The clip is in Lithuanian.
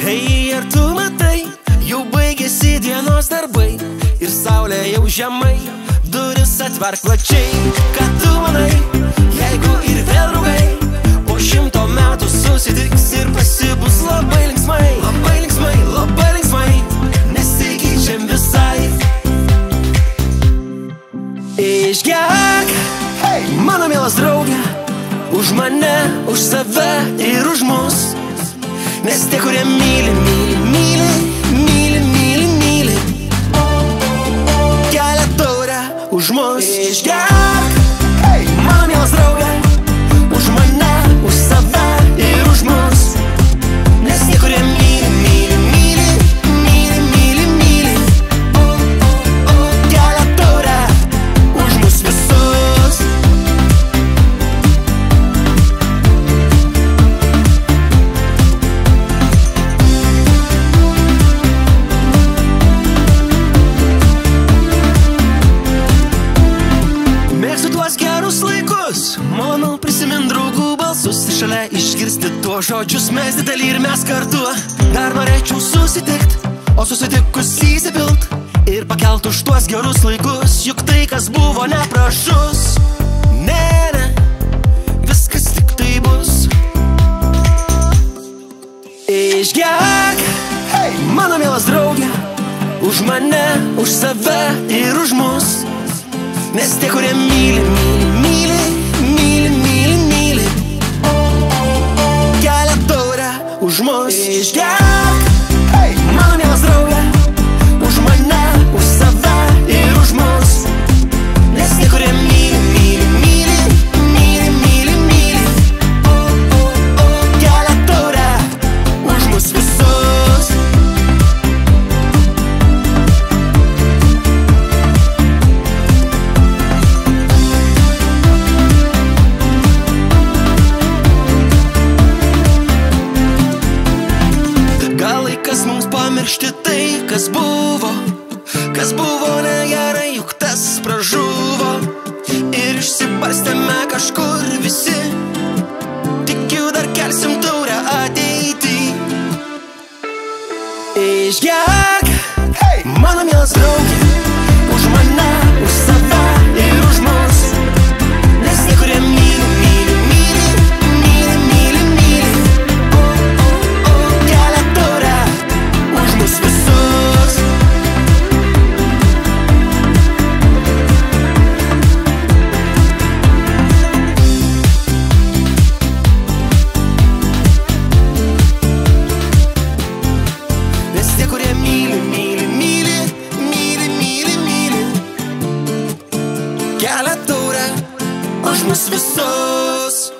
Hei, ar tu matai, jau baigėsi dienos darbai ir saulė jau žemai, duris atverk plačiai. Ką tu manai, jeigu ir vėl draugai po 100 metų susitiks ir pasibus labai linksmai? Labai linksmai, labai linksmai, nesikeičiam visai. Išgerk, hey, mano mielas draugė, už mane, už save ir už mus. Nes tie, kurie myli, myli, myli, myli, myli, myli, kelia taurę už mus. Išgerk, hey, mano mielas draugė, už mane, už save ir už mus. Nes tie, kurie myli, myli, myli, myli, myli, myli, kelia taurę už mus visus. Mėgstu tuos gerus laikus, malonu prisimint draugų balsus ir šalia išgirsti tuos žodžius mes didelį ir mes kartu. Dar norėčiau susitikt, o susitikus įsipilt ir pakelt už tuos gerus laikus, juk tai, kas buvo neprašus. Ne, ne, viskas tik tai bus. Išgerk, hey, mano mielas draugė, už mane, už save ir už mus. Nes tie, kurie myli, myli, myli, myli, myli, myli, kelia taurę už mus. Išgerk, hey, mano mielas draugė, už mane, už save ir už mus. Nes tie, kurie myli, myli, myli, myli, myli, myli, kelia taurę už mus visus. Kas mums pamiršti tai, kas buvo negerai, juk tas pražuvo. Ir išsibarstėme kažkur visi, tikiu dar kelsim taurę ateitį. Išgerk, hey, mano mielas draugė, už mane, už save ir už mus. Nes tie, kurie myli, myli, myli, myli, myli, myli, kelia taurę už mus visus. Nes tie, kurie myli, myli, myli, myli, myli, myli, kelia taurę už mus visus.